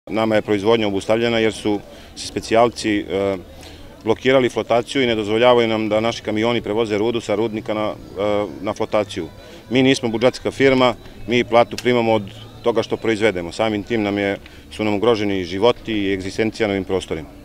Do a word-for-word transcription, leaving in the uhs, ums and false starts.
Nama je proizvodnja obustavljena jer su se specijalci blokirali flotaciju i ne dozvoljavaju nam da naši kamioni prevoze rudu sa rudnika na, na flotaciju. Mi nismo budžetska firma, mi platu primamo od toga što proizvedemo. Samim tim nam je, su nam ugroženi životi i egzistencija na ovim prostorima.